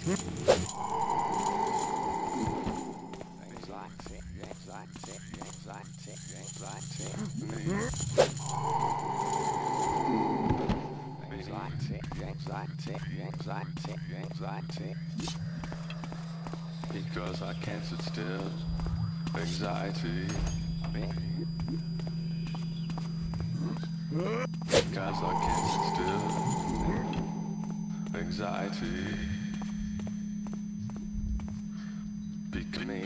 Because I can't sit still. Anxiety. Because I can't sit still. Anxiety. Because me.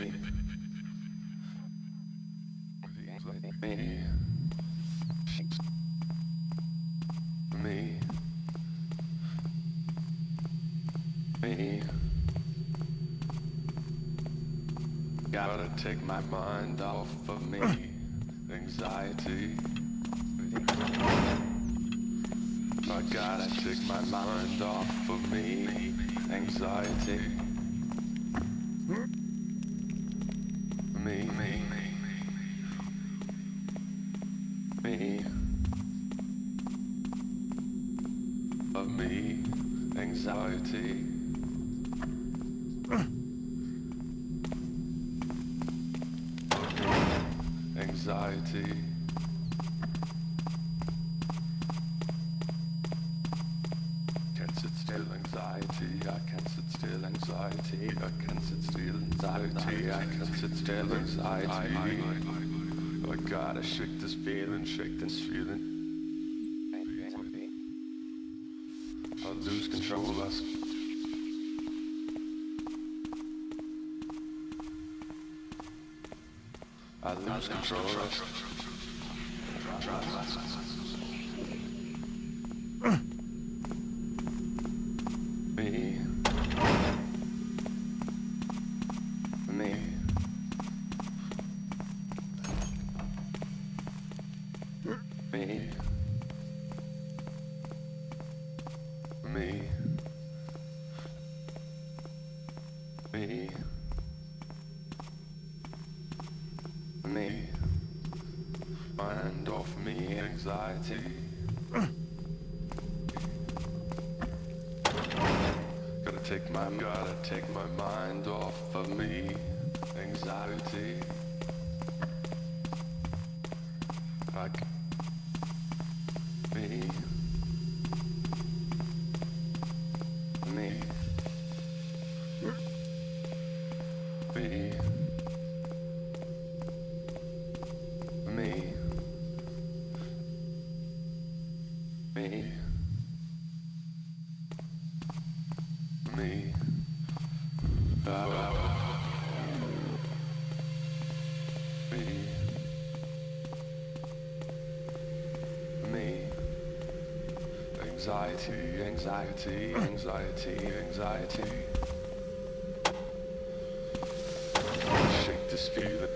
Me. Gotta take my mind off of me. Anxiety. I gotta take my mind off of me. Anxiety. Me. Of me. Anxiety. Anxiety. Can't sit still, anxiety. I can't sit still, anxiety. I can't sit still, anxiety. I can't sit still, anxiety. I gotta shake this feeling, shake this feeling. I'll lose control. I lose control. Me. Me. Me. Me. Me. Me. Mind off me, anxiety. Gotta take my mind off of me, anxiety. Like me. Me. Me. Me. Me. Me. Me. Anxiety, anxiety, anxiety, anxiety. Shake this feeling.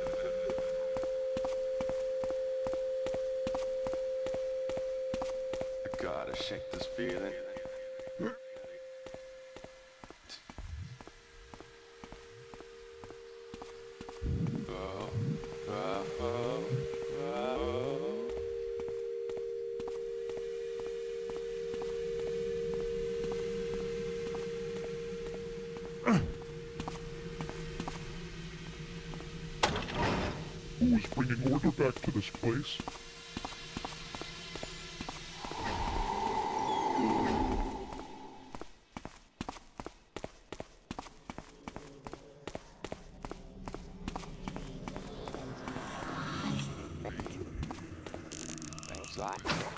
I gotta shake this feeling. Who is bringing order back to this place? Anxiety.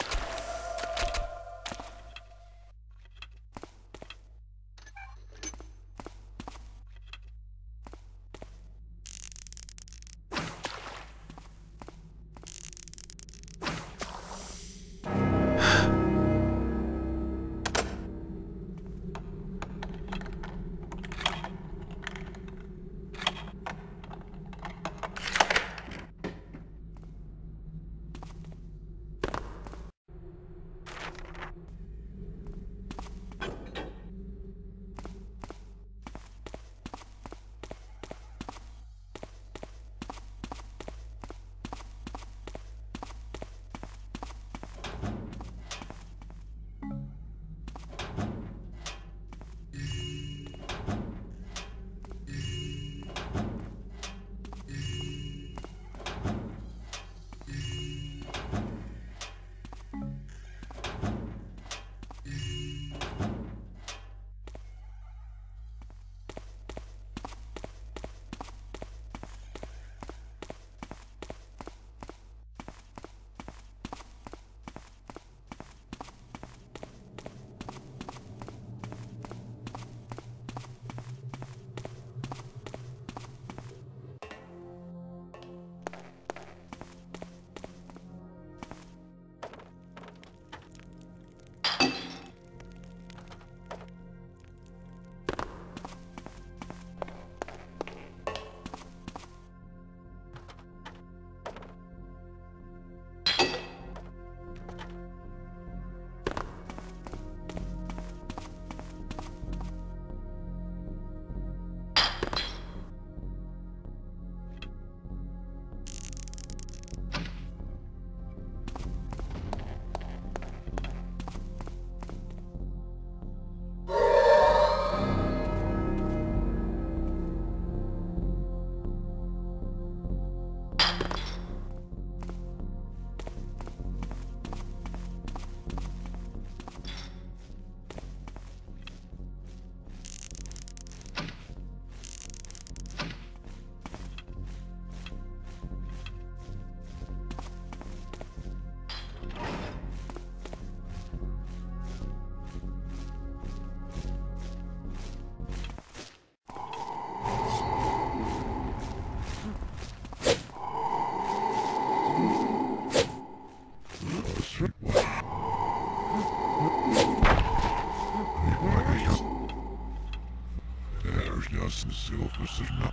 Durchlassen ist sehr authentisch, ne?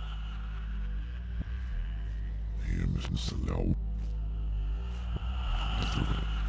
Hier müssen es erlauben. Also,